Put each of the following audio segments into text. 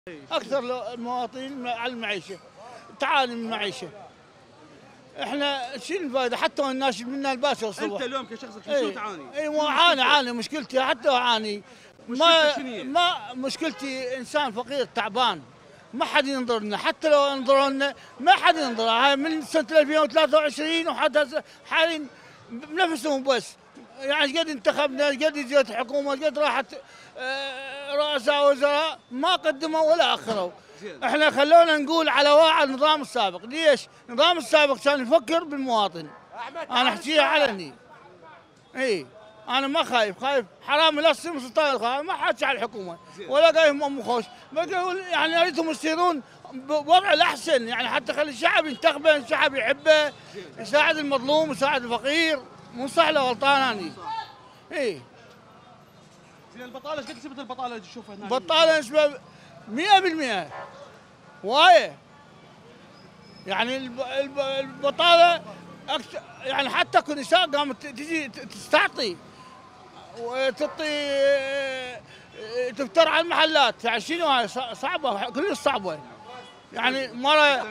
اكثر المواطنين على المعيشه، تعاني من المعيشه. احنا شو الفائده؟ حتى الناس منا الباس الصبح. انت اليوم كشخصك شو تعاني؟ اي عاني مشكلتي، حتى اعاني. ما مشكلتي انسان فقير تعبان، ما حد ينظر لنا، حتى لو ينظروا لنا ما حد ينظر. هاي من سنه 2023 وحتى حاليا بنفسهم بس. يعني ايش قد انتخبنا، ايش قد جت حكومه، ايش قد راحت رؤساء وزراء، ما قدموا ولا اخروا. احنا خلونا نقول على واعي النظام السابق. ليش؟ النظام السابق كان يفكر بالمواطن. انا احكيها علني. اي انا ما خايف حرام يلصم سلطان الخارج، ما حاجة على الحكومه ولا قايم ام خوش. بقول يعني اريدهم يصيرون بوضع الاحسن، يعني حتى خلي الشعب ينتخبه، الشعب يحبه، يساعد المظلوم، يساعد الفقير. مو صح له غلطان اني. اي زين البطاله، ايش قد نسبه البطاله اللي تشوفها هناك؟ بطاله نسبه 100%. وايه يعني البطاله أكثر، يعني حتى كل نساء قامت تجي تستعطي وتعطي تفتر على المحلات. يعني شنو هاي؟ صعبه، كلش صعبه. يعني مره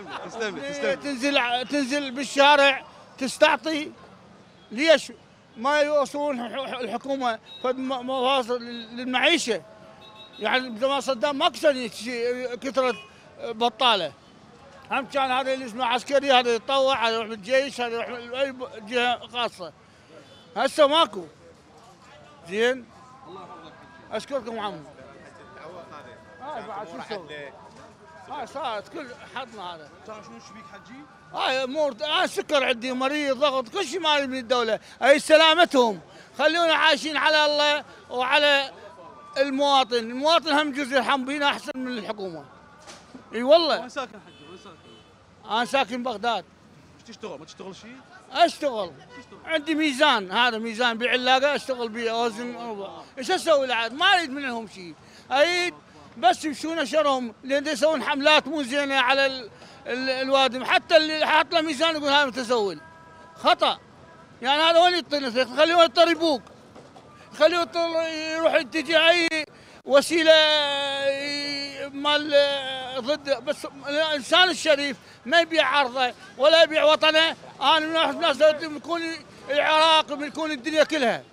تنزل بالشارع تستعطي. ليش ما يوصلون الحكومه فد مواصل للمعيشه؟ يعني زمان صدام ما كثرت بطاله. هم كان هذا اللي اسمه عسكري، هذا يتطوع، هذا يروح بالجيش، هذا يروح اي جهه خاصه. هسه ماكو. زين الله يحفظك. اشكركم عمو. هاي بعد شو نسوي؟ هاي صارت كل حظنا هذا. تعرف شنو شبيك حجي؟ هاي امور، انا سكر عندي، مريض، ضغط، كل شيء مالي من الدوله، هي سلامتهم. خلونا عايشين على الله وعلى المواطن. المواطن هم جزء يرحم بينا احسن من الحكومه. اي والله. وين ساكن حجي؟ وين ساكن؟ انا ساكن بغداد. ايش تشتغل؟ ما تشتغل شيء؟ اشتغل. عندي ميزان، هذا ميزان بعلاقه اشتغل به، اوزن. ايش اسوي العاد؟ ما اريد منهم شيء، اريد بس يمشون شرهم، لان يسوون حملات مو زينه على الوادم. حتى اللي حاط له ميزان يقول هذا متسول. خطا. يعني هذا وين يعطينا؟ خليه يضطر يبوق، خليه يضطر يروح تجي اي وسيله مال ضد. بس الانسان الشريف ما يبيع عرضه ولا يبيع وطنه. انا من الناس يكون العراق ويكون الدنيا كلها.